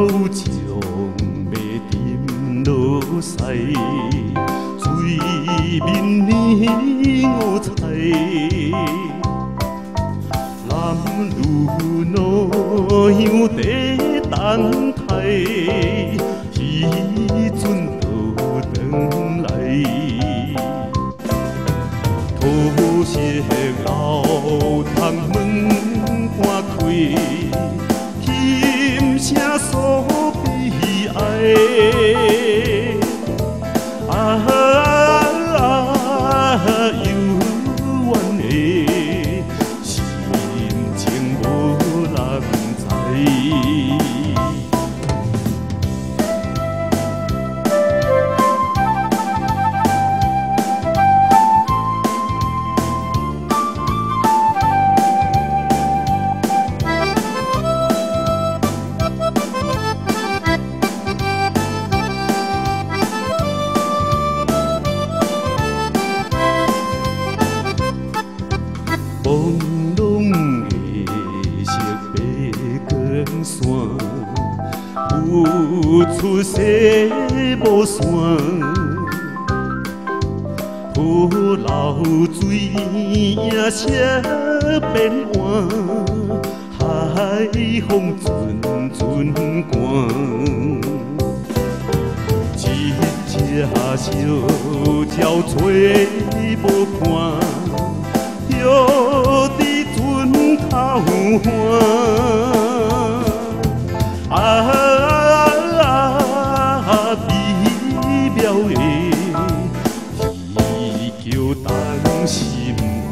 将要沉落西，水面呢五彩，男女老乡在等待，彼阵倒转来。土色老窗门关开，琴声诉悲哀。幽怨的心情无人知。朦胧的色白光线，浮出西无山。土流水映射变幻，海风阵阵寒。一只小鸟找无伴。着伫船头岸，美妙的啼叫动心肝。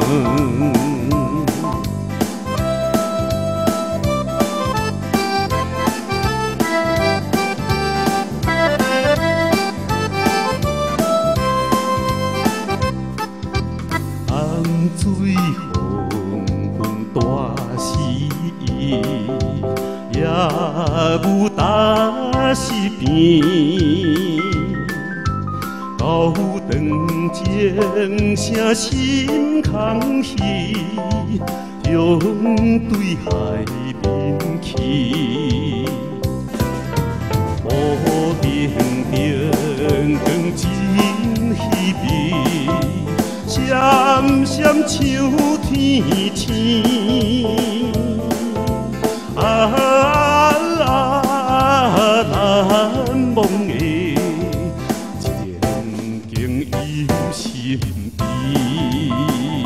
水风风大时，夜雾打是边。到长情声心空虚，将对海面去。无定定光真稀微。闪闪像天星，难忘的情景莺心悲。